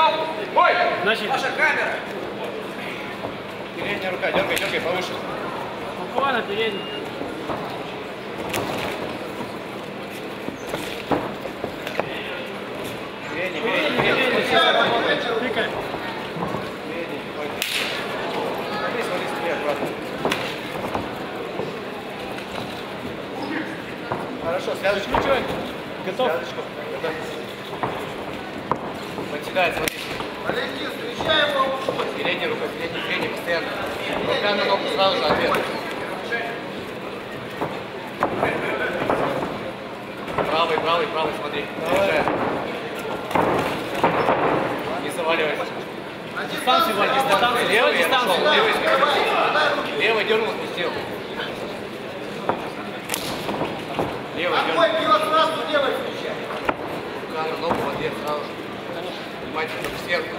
Значит. Ваша камера. Передняя рука, дергай, дергай, повыше. Спокойно, передний. Передний, передний. Тыкай. Смотри, смотри, смотри, аккуратно. Хорошо, связочку. Готов? Связочку. Подседает, смотри. Валентин, встречаем его. Передняя рука, передний, постоянно. Рука на ногу сразу же ответ. Правый, смотри. Держи. Не заваливайся. Дистанцию, Валь, дистанцию. Левая дистанция. Левый дернул, спустил. Левый дернул. Какой пилот сразу левой встречай. Рука на ногу в ответ сразу же. Внимательно, только сверху.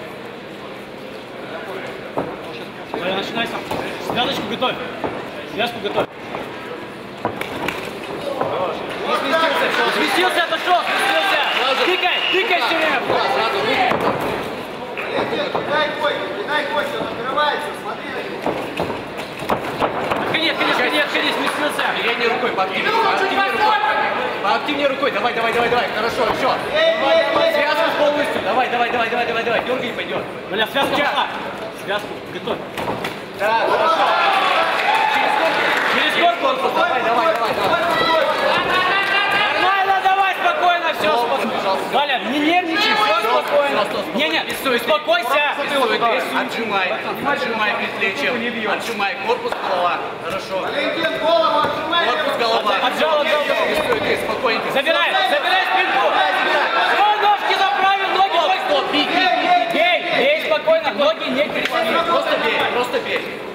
Валя, начинай сам. Связочку готовь. Связку готовь. Сместился, отошел, сместился. Тыкай все время. Сразу руки. Валентин, дай койки, он открывается, смотри на него. Конец, сместился. Передней рукой, поактивнее рукой. Давай. Хорошо, все. Связку полностью. Давай. Дергай и пойдет. Валя, связку пошла. Связку готовь. Да, хорошо. Через корпус. Давай. Нормально, давай, спокойно, все. Валя, не нервничай, все спокойно. Не, успокойся. Отжимай предплечье. Отжимай корпус, голова. Хорошо. Валентин, голову отжимай. Корпус, голова. Отжал. Спокойненько. Забирай спинку. Свой ножки заправил, ноги. Стоп, бей. Бей, спокойно, ноги не тряси. Просто бей.